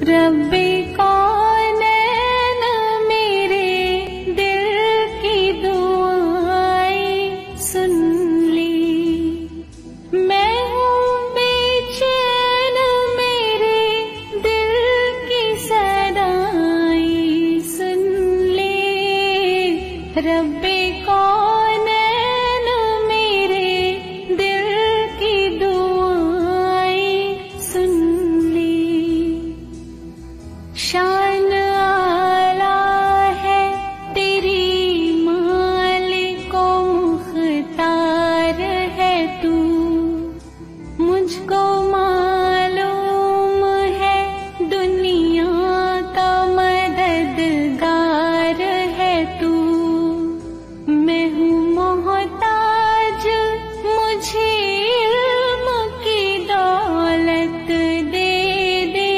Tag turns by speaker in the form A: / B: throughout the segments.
A: रब्बे कौनैन मेरे दिल की दुआएं सुन ली। मैं हूँ बेचैन मेरे दिल की सदाएं सुन ली। रब्बे कौनैन मेरे दिल की दुआएं सुन ली। शान आला है तेरी मालिको मुख्तार है तू। मुझको मालूम है दुनिया का मददगार है तू। मैं हूँ मोहताज मुझे इल्म की दौलत दे दे।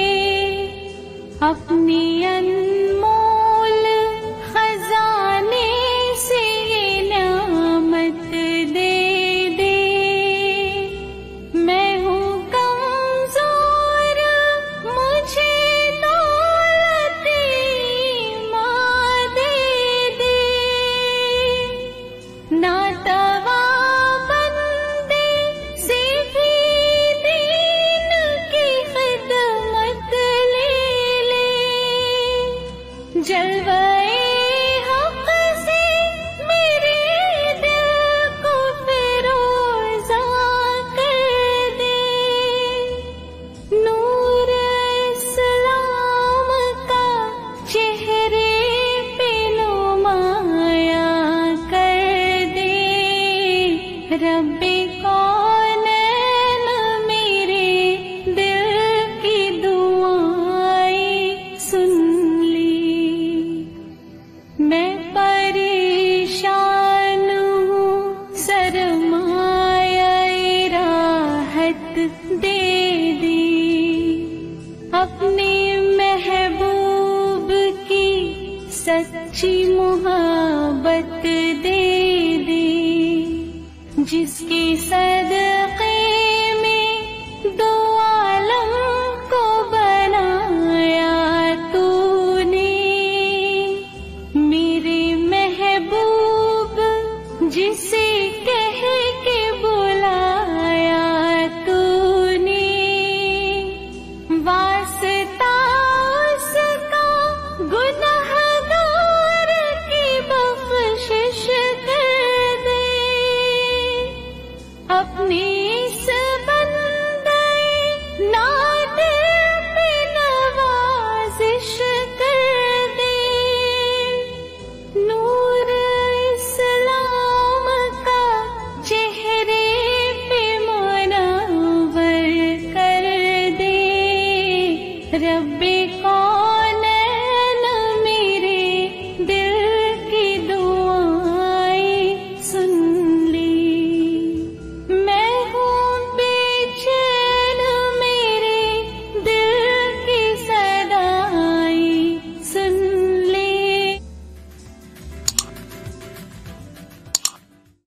A: अपनी अनमोल खजाने से ये नेमत दे दे। मैं हूँ कमजोर मुझे दौलत माँ दे दे। नातवा बंदे से भी दीन की खिदमत ले ले। जलवाए हक से मेरे दिल को फिरोजा कर दे। नूर इस्लाम का चेहरे पे नुमाया कर दे। रब्बे कौनैन मेरे दिल की दुआएं सुन ली। मैं परेशान हूँ सरमाया-ए राहत दे दी। अपने महबूब की सच्ची मोहब्बत दे दी। जिसके सदक़े में दो आलम को बनाया तूने। मेरे महबूब जिसे कह के बुलाया तूने। वास्ता उसका गुनहगार की बख्शिश कर दे। अपने इस बंदे नादिर पे नवाजिश कर दे। नूर इस्लाम का चेहरे पे मुनव्वर कर दे। रब्बे